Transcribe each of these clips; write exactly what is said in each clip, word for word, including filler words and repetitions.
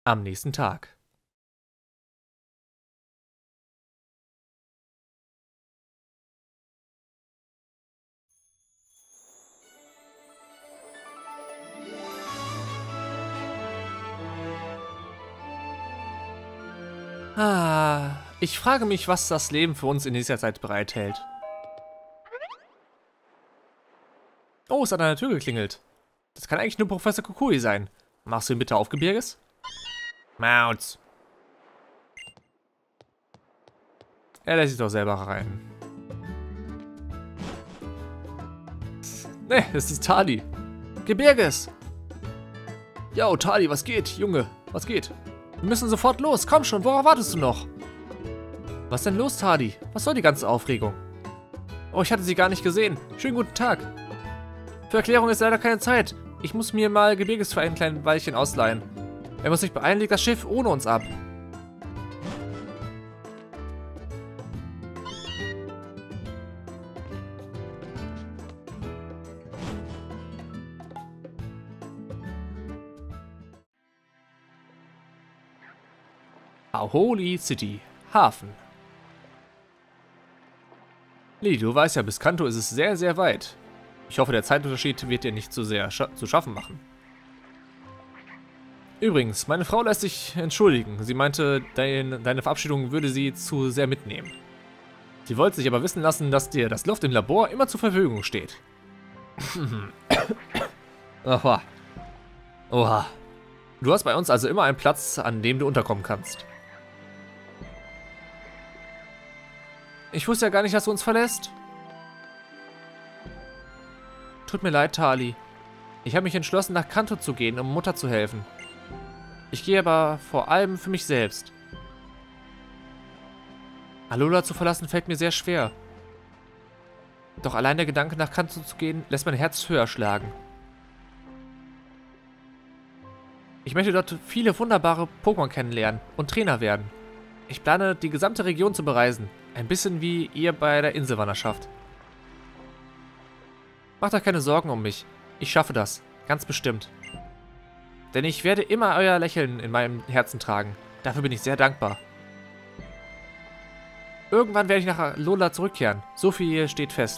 Am nächsten Tag. Ah, ich frage mich, was das Leben für uns in dieser Zeit bereithält. Oh, es hat an der Tür geklingelt. Das kann eigentlich nur Professor Kukui sein. Machst du ihn bitte auf, Gebirges? Mauz. Er lässt sich doch selber rein. Ne, es ist Tali. Gebirges! Yo, Tali, was geht? Junge, was geht? Wir müssen sofort los. Komm schon, worauf wartest du noch? Was ist denn los, Tali? Was soll die ganze Aufregung? Oh, ich hatte sie gar nicht gesehen. Schönen guten Tag. Für Erklärung ist leider keine Zeit. Ich muss mir mal Gebirges für ein kleines Weilchen ausleihen. Er muss sich beeilen, legt das Schiff ohne uns ab. Holy City, Hafen. Lee, du weißt ja, bis Kanto ist es sehr, sehr weit. Ich hoffe, der Zeitunterschied wird dir nicht zu sehr scha zu schaffen machen. Übrigens, meine Frau lässt sich entschuldigen. Sie meinte, dein, deine Verabschiedung würde sie zu sehr mitnehmen. Sie wollte sich aber wissen lassen, dass dir das Luft im Labor immer zur Verfügung steht. Oha. Oha. Du hast bei uns also immer einen Platz, an dem du unterkommen kannst. Ich wusste ja gar nicht, dass du uns verlässt. Tut mir leid, Tali. Ich habe mich entschlossen, nach Kanto zu gehen, um Mutter zu helfen. Ich gehe aber vor allem für mich selbst. Alola zu verlassen fällt mir sehr schwer. Doch allein der Gedanke, nach Kanto zu gehen, lässt mein Herz höher schlagen. Ich möchte dort viele wunderbare Pokémon kennenlernen und Trainer werden. Ich plane, die gesamte Region zu bereisen. Ein bisschen wie ihr bei der Inselwanderschaft. Macht euch keine Sorgen um mich. Ich schaffe das. Ganz bestimmt. Denn ich werde immer euer Lächeln in meinem Herzen tragen. Dafür bin ich sehr dankbar. Irgendwann werde ich nach Alola zurückkehren. So viel steht fest.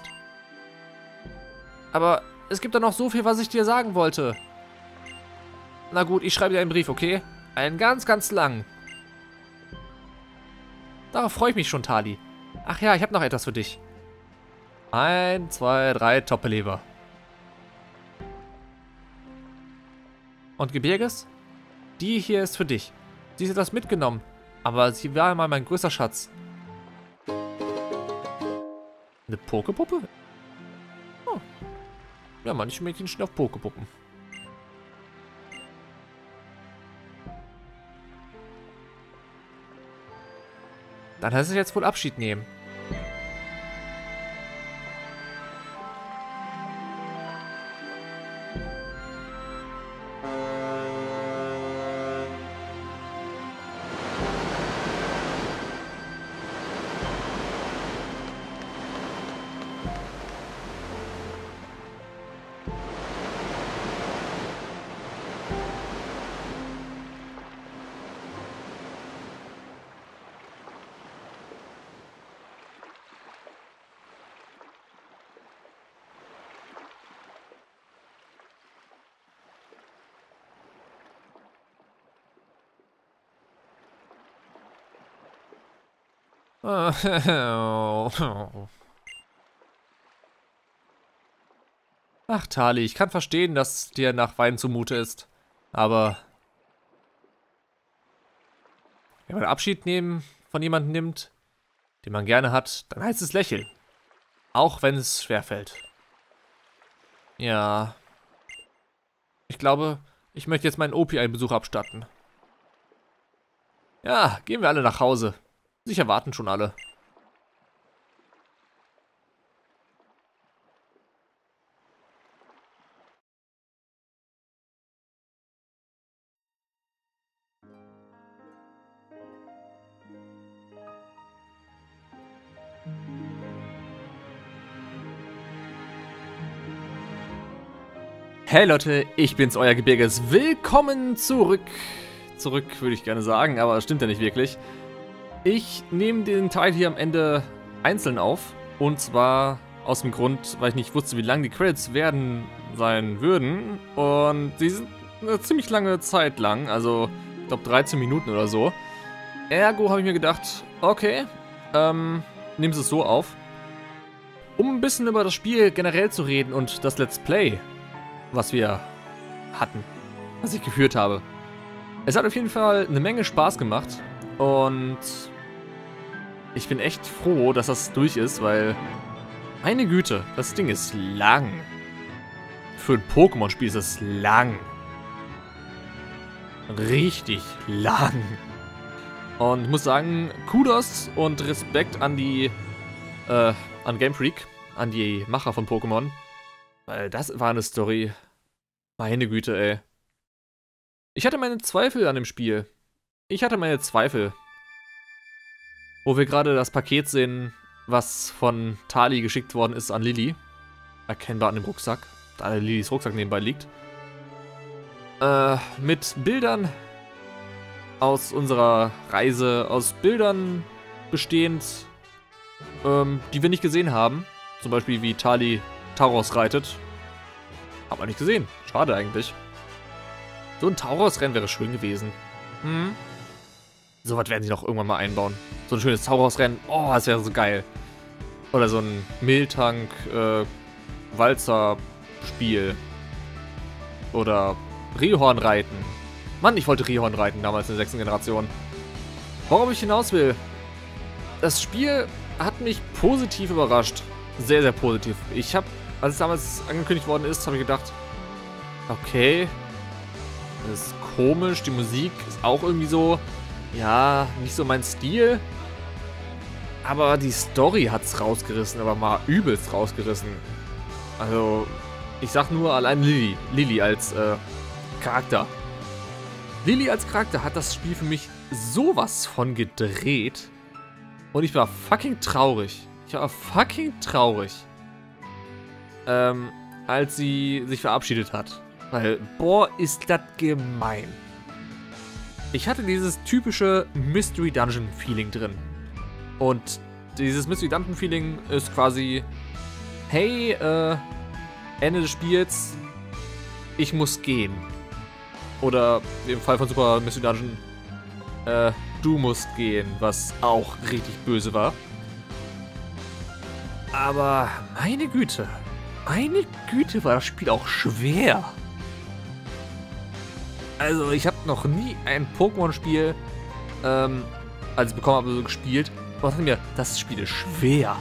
Aber es gibt da noch so viel, was ich dir sagen wollte. Na gut, ich schreibe dir einen Brief, okay? Einen ganz, ganz langen. Darauf freue ich mich schon, Tali. Ach ja, ich habe noch etwas für dich. Ein, zwei, drei Toppeleber. Und Gebirges? Die hier ist für dich. Sie ist etwas mitgenommen, aber sie war einmal mein größter Schatz. Eine Pokepuppe? Oh. Ja, manche Mädchen stehen auf Pokepuppen. Dann heißt es jetzt wohl Abschied nehmen. Ach, Tali, ich kann verstehen, dass dir nach Wein zumute ist. Aber wenn man Abschied nehmen von jemandem nimmt, den man gerne hat, dann heißt es lächeln. Auch wenn es schwerfällt. Ja. Ich glaube, ich möchte jetzt meinen Opi einen Besuch abstatten. Ja, gehen wir alle nach Hause. Sicher warten schon alle. Hey Leute, ich bin's, euer Gebirges. Willkommen zurück zurück, würde ich gerne sagen, aber das stimmt ja nicht wirklich. Ich nehme den Teil hier am Ende einzeln auf. Und zwar aus dem Grund, weil ich nicht wusste, wie lang die Credits werden sein würden. Und die sind eine ziemlich lange Zeit lang, also ich glaube dreizehn Minuten oder so. Ergo habe ich mir gedacht, okay, ähm, nehmen Sie es so auf. Um ein bisschen über das Spiel generell zu reden und das Let's Play, was wir hatten, was ich geführt habe. Es hat auf jeden Fall eine Menge Spaß gemacht und ich bin echt froh, dass das durch ist, weil, meine Güte, das Ding ist lang. Für ein Pokémon-Spiel ist es lang. Richtig lang. Und ich muss sagen, Kudos und Respekt an die, äh, an Game Freak, an die Macher von Pokémon. Weil das war eine Story. Meine Güte, ey. Ich hatte meine Zweifel an dem Spiel. Ich hatte meine Zweifel. Wo wir gerade das Paket sehen, was von Tali geschickt worden ist an Lilly. Erkennbar an dem Rucksack. Da Lillys Rucksack nebenbei liegt. Äh, mit Bildern aus unserer Reise, aus Bildern bestehend, ähm, die wir nicht gesehen haben. Zum Beispiel wie Tali Tauros reitet. Haben wir nicht gesehen. Schade eigentlich. So ein Tauros-Rennen wäre schön gewesen. Hm. So was werden sie noch irgendwann mal einbauen. So ein schönes Tauros-Rennen. Oh, das wäre so geil. Oder so ein Miltank, äh, Walzer-Spiel. Oder Rhyhorn reiten. Mann, ich wollte Rhyhorn reiten damals in der sechsten Generation. Worauf ich hinaus will. Das Spiel hat mich positiv überrascht. Sehr, sehr positiv. Ich habe, als es damals angekündigt worden ist, habe ich gedacht, okay, das ist komisch. Die Musik ist auch irgendwie so, ja, nicht so mein Stil. Aber die Story hat's rausgerissen, aber mal übelst rausgerissen. Also, ich sag nur allein Lilly. Lilly als äh, Charakter. Lilly als Charakter hat das Spiel für mich sowas von gedreht. Und ich war fucking traurig. Ich war fucking traurig. Ähm, als sie sich verabschiedet hat. Weil, boah, ist das gemein. Ich hatte dieses typische Mystery Dungeon Feeling drin. Und dieses Mystery Dungeon Feeling ist quasi, hey, äh, Ende des Spiels, ich muss gehen. Oder im Fall von Super Mystery Dungeon, äh, du musst gehen, was auch richtig böse war. Aber meine Güte, meine Güte war das Spiel auch schwer. Also ich habe noch nie ein Pokémon-Spiel, ähm, als ich bekommen habe, so gespielt. Und dachte mir, das Spiel ist schwer.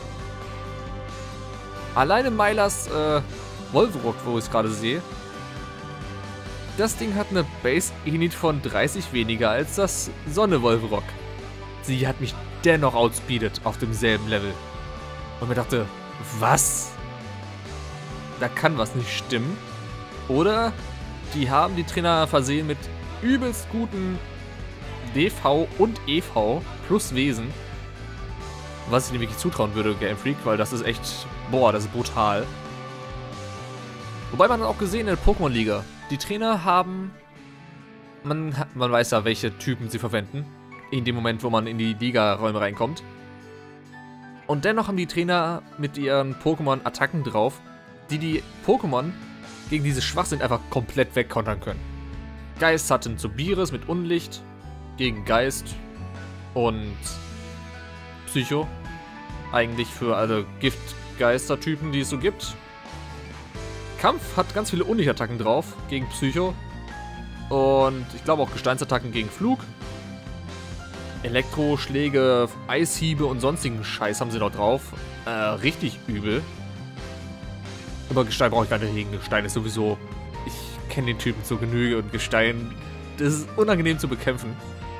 Alleine Mylars äh, Wolverock, wo ich es gerade sehe, das Ding hat eine Base-Init von dreißig weniger als das Sonne-Wolverock. Sie hat mich dennoch outspeedet auf demselben Level. Und mir dachte, was? Da kann was nicht stimmen. Oder die haben die Trainer versehen mit übelst guten D V und E V plus Wesen. Was ich ihnen wirklich zutrauen würde, Game Freak, weil das ist echt, boah, das ist brutal. Wobei man auch gesehen in der Pokémon-Liga, die Trainer haben, man, man weiß ja, welche Typen sie verwenden, in dem Moment, wo man in die Liga-Räume reinkommt. Und dennoch haben die Trainer mit ihren Pokémon Attacken drauf, die die Pokémon gegen diese Schwachsinn einfach komplett wegkontern können. Geist hatten Zubiris mit Unlicht gegen Geist und Psycho. Eigentlich für alle Gift-Geister-Typen, die es so gibt. Kampf hat ganz viele Unlichtattacken drauf gegen Psycho. Und ich glaube auch Gesteinsattacken gegen Flug. Elektroschläge, Eishiebe und sonstigen Scheiß haben sie noch drauf. Äh, richtig übel. Über Gestein brauche ich gar nicht reden. Gestein ist sowieso... Ich kenne den Typen zur Genüge und Gestein... Das ist unangenehm zu bekämpfen.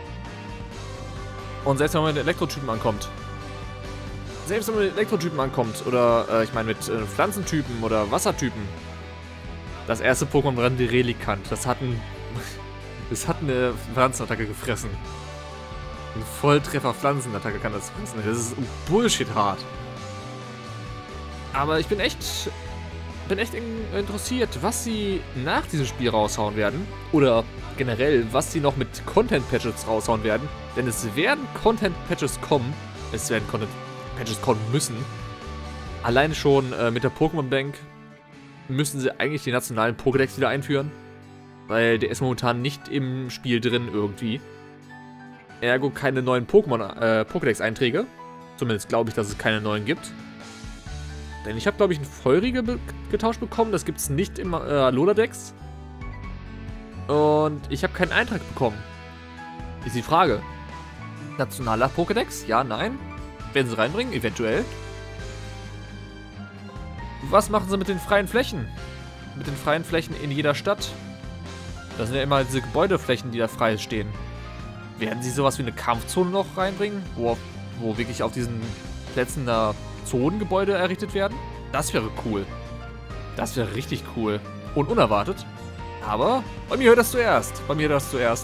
Und selbst wenn man mit Elektrotypen ankommt... Selbst wenn man mit Elektrotypen ankommt, oder äh, ich meine mit äh, Pflanzentypen oder Wassertypen... Das erste Pokémon war die Relikant. Das hat ein... Das hat eine Pflanzenattacke gefressen. Ein Volltreffer Pflanzenattacke kann das fressen. Das ist Bullshit hart. Aber ich bin echt bin echt in interessiert, was sie nach diesem Spiel raushauen werden. Oder generell, was sie noch mit Content-Patches raushauen werden. Denn es werden Content-Patches kommen. Es werden Content-Patches kommen müssen. Allein schon äh, mit der Pokémon Bank müssen sie eigentlich den nationalen Pokédex wieder einführen. Weil der ist momentan nicht im Spiel drin irgendwie. Ergo keine neuen Pokémon äh, Pokédex-Einträge. Zumindest glaube ich, dass es keine neuen gibt. Denn ich habe, glaube ich, einen Feurige be getauscht bekommen. Das gibt es nicht im äh, Alola-Dex. Und ich habe keinen Eintrag bekommen. Ist die Frage. Nationaler Pokédex? Ja, nein. Werden sie reinbringen? Eventuell. Was machen sie mit den freien Flächen? Mit den freien Flächen in jeder Stadt? Das sind ja immer diese Gebäudeflächen, die da frei stehen. Werden sie sowas wie eine Kampfzone noch reinbringen? Wo, wo wirklich auf diesen Plätzen da Zonengebäude errichtet werden? Das wäre cool. Das wäre richtig cool. Und unerwartet. Aber bei mir hört das zuerst. Bei mir hört das zuerst.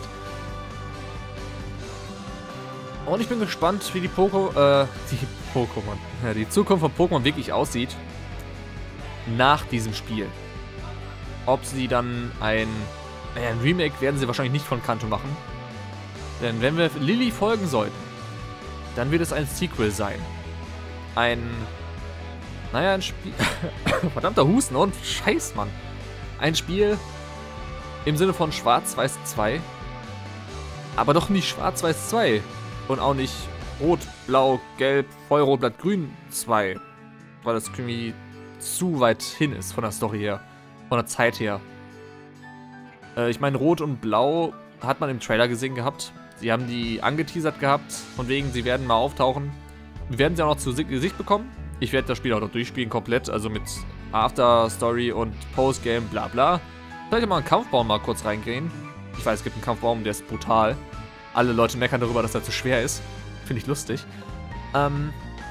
Und ich bin gespannt, wie die Poco, äh, die Pokémon, ja, die Zukunft von Pokémon wirklich aussieht. Nach diesem Spiel. Ob sie dann ein, naja, ein Remake werden sie wahrscheinlich nicht von Kanto machen. Denn wenn wir Lilly folgen sollten, dann wird es ein Sequel sein. Ein, naja, ein Spiel, verdammter Husten und Scheiß, Mann. Ein Spiel im Sinne von Schwarz-Weiß zwei, aber doch nicht Schwarz-Weiß zwei und auch nicht Rot, Blau, Gelb, Feuerrot, Blatt, Grün zwei, weil das irgendwie zu weit hin ist von der Story her, von der Zeit her. Äh, ich meine, Rot und Blau hat man im Trailer gesehen gehabt. Sie haben die angeteasert gehabt, von wegen, sie werden mal auftauchen. Wir werden sie auch noch zu Gesicht bekommen. Ich werde das Spiel auch noch durchspielen komplett, also mit After-Story und Postgame, bla bla. Vielleicht mal einen Kampfbaum mal kurz reingehen. Ich weiß, es gibt einen Kampfbaum, der ist brutal. Alle Leute meckern darüber, dass er zu schwer ist. Finde ich lustig. Ähm...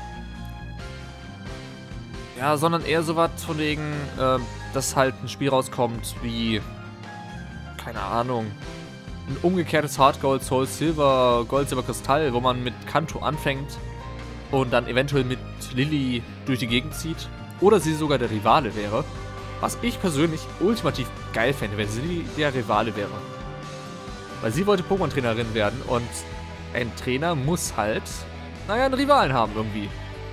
Ja, sondern eher sowas von wegen, äh, dass halt ein Spiel rauskommt wie, keine Ahnung, ein umgekehrtes Hard Gold, Soul Silver, Gold, Silber, Kristall, wo man mit Kanto anfängt und dann eventuell mit Lilly durch die Gegend zieht. Oder sie sogar der Rivale wäre. Was ich persönlich ultimativ geil fände, wenn sie der Rivale wäre. Weil sie wollte Pokémon-Trainerin werden und ein Trainer muss halt, naja, einen Rivalen haben irgendwie.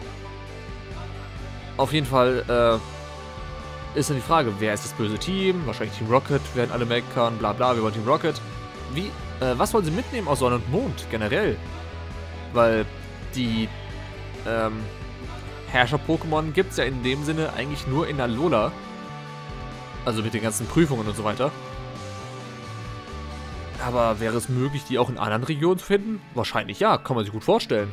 Auf jeden Fall äh, ist dann die Frage, wer ist das böse Team? Wahrscheinlich Team Rocket, werden alle meckern, bla bla, wir wollen Team Rocket. Wie, äh, was wollen sie mitnehmen aus Sonne und Mond generell? Weil die ähm, Herrscher-Pokémon gibt es ja in dem Sinne eigentlich nur in Alola. Also mit den ganzen Prüfungen und so weiter. Aber wäre es möglich, die auch in anderen Regionen zu finden? Wahrscheinlich ja, kann man sich gut vorstellen.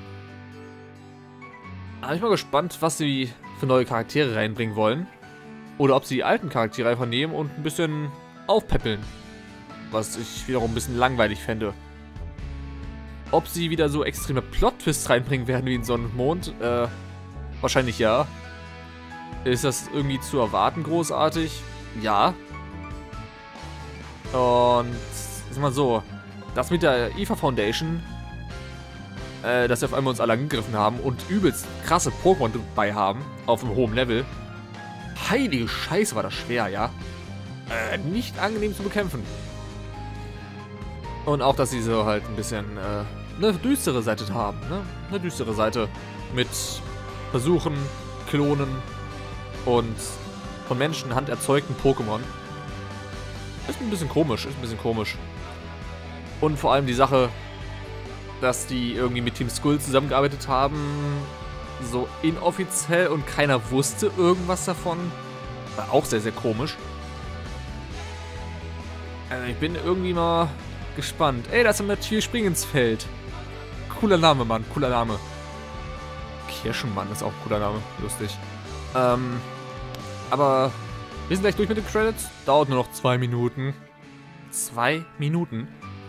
Aber ich bin mal gespannt, was sie für neue Charaktere reinbringen wollen. Oder ob sie die alten Charaktere einfach nehmen und ein bisschen aufpäppeln. Was ich wiederum ein bisschen langweilig fände. Ob sie wieder so extreme Plot-Twists reinbringen werden wie in Sonne und Mond? Äh, wahrscheinlich ja. Ist das irgendwie zu erwarten großartig? Ja. Und, sag mal so, das mit der I F A Foundation, äh, dass sie auf einmal uns alle angegriffen haben und übelst krasse Pokémon dabei haben, auf einem hohen Level. Heilige Scheiße, war das schwer, ja? Äh, nicht angenehm zu bekämpfen. Und auch, dass sie so halt ein bisschen, äh, eine düstere Seite haben, ne? Eine düstere Seite mit Versuchen, Klonen und von Menschenhand erzeugten Pokémon. Ist ein bisschen komisch, ist ein bisschen komisch. Und vor allem die Sache, dass die irgendwie mit Team Skull zusammengearbeitet haben, so inoffiziell und keiner wusste irgendwas davon. War auch sehr, sehr komisch. Also ich bin irgendwie mal gespannt. Ey, da ist ein Mathieu Springensfeld. Cooler Name, Mann, cooler Name. Kirschenmann ist auch ein cooler Name, lustig. Ähm, aber wir sind gleich durch mit den Credits. Dauert nur noch zwei Minuten. Zwei Minuten?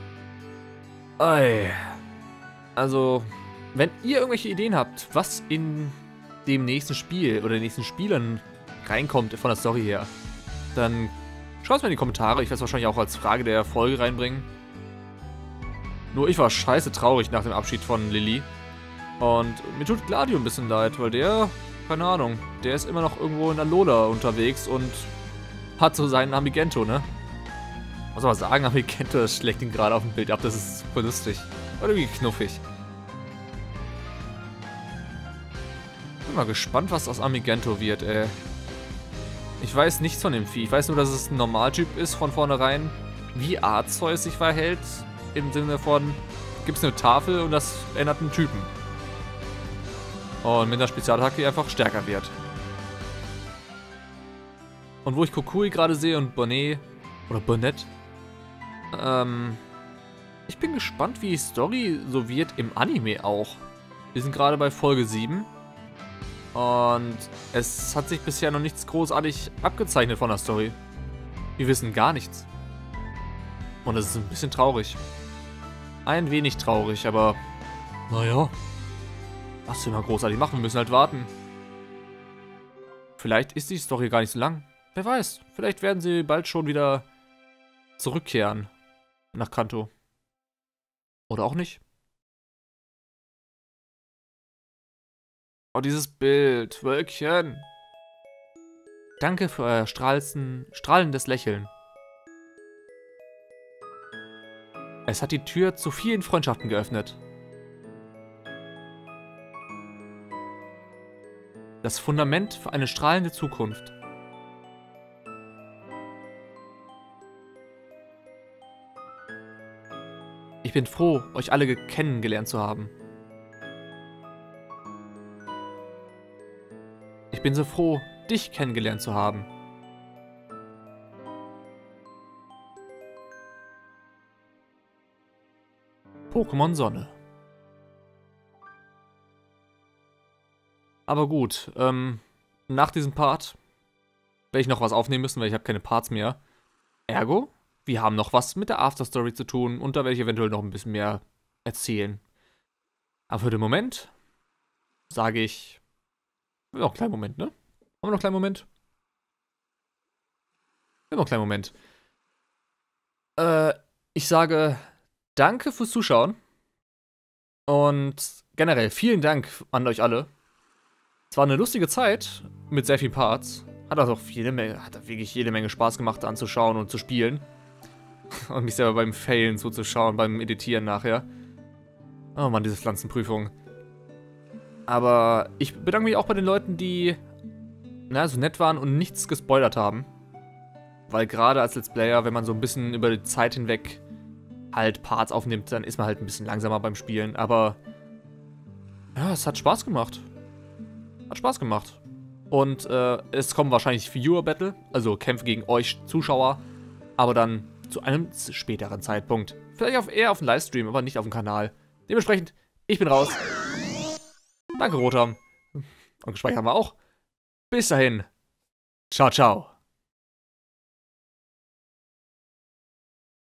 Ey. Also, wenn ihr irgendwelche Ideen habt, was in dem nächsten Spiel oder den nächsten Spielern reinkommt von der Story her, dann schreibt es mir in die Kommentare. Ich werde es wahrscheinlich auch als Frage der Folge reinbringen. Nur ich war scheiße traurig nach dem Abschied von Lilly. Und mir tut Gladio ein bisschen leid, weil der keine Ahnung, der ist immer noch irgendwo in der Lola unterwegs und hat so seinen Amigento, ne? Muss aber sagen, Amigento schlägt ihn gerade auf dem Bild ab, das ist super lustig. Oder irgendwie knuffig. Bin mal gespannt, was aus Amigento wird, ey. Ich weiß nichts von dem Vieh. Ich weiß nur, dass es ein Normaltyp ist von vornherein. Wie Arzeus sich verhält. Im Sinne von, gibt es eine Tafel und das ändert einen Typen. Und mit einer Spezialattacke einfach stärker wird. Und wo ich Kukui gerade sehe und Bonnet, oder Bonnet, ähm, ich bin gespannt, wie die Story so wird im Anime auch. Wir sind gerade bei Folge sieben. Und es hat sich bisher noch nichts großartig abgezeichnet von der Story. Wir wissen gar nichts. Und das ist ein bisschen traurig. Ein wenig traurig, aber naja. Was wir mal großartig machen, wir müssen halt warten. Vielleicht ist die Story gar nicht so lang. Wer weiß, vielleicht werden sie bald schon wieder zurückkehren nach Kanto. Oder auch nicht. Oh, dieses Bild. Wölkchen. Danke für euer strahlsten, strahlendes Lächeln. Es hat die Tür zu vielen Freundschaften geöffnet. Das Fundament für eine strahlende Zukunft. Ich bin froh, euch alle kennengelernt zu haben. Ich bin so froh, dich kennengelernt zu haben. Pokémon Sonne. Aber gut, ähm, nach diesem Part werde ich noch was aufnehmen müssen, weil ich habe keine Parts mehr. Ergo, wir haben noch was mit der Afterstory zu tun und da werde ich eventuell noch ein bisschen mehr erzählen. Aber für den Moment sage ich, noch einen kleinen Moment, ne? Haben wir noch einen kleinen Moment? Wir haben noch einen kleinen Moment. Äh, ich sage danke fürs Zuschauen und generell vielen Dank an euch alle. Es war eine lustige Zeit mit sehr vielen Parts. Hat also auch jede Menge, hat wirklich jede Menge Spaß gemacht anzuschauen und zu spielen. Und mich selber beim Failen zuzuschauen, beim Editieren nachher. Oh Mann, diese Pflanzenprüfung. Aber ich bedanke mich auch bei den Leuten, die na, so nett waren und nichts gespoilert haben. Weil gerade als Let's Player, wenn man so ein bisschen über die Zeit hinweg halt Parts aufnimmt, dann ist man halt ein bisschen langsamer beim Spielen. Aber ja, es hat Spaß gemacht. Hat Spaß gemacht. Und äh, es kommen wahrscheinlich Viewer-Battle, also Kämpfe gegen euch Zuschauer, aber dann zu einem späteren Zeitpunkt. Vielleicht auf, eher auf dem Livestream, aber nicht auf dem Kanal. Dementsprechend, ich bin raus. Danke, Rotham. Und gespeichert haben wir auch. Bis dahin. Ciao, ciao.